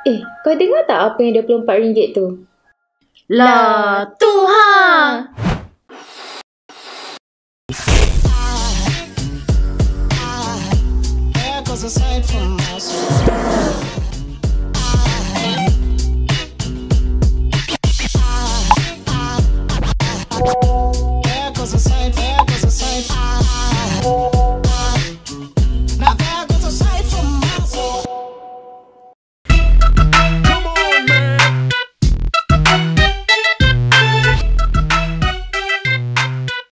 Kau dengar tak apa yang RM24 tu? Lah, tu ha. There goes a sight from my soul.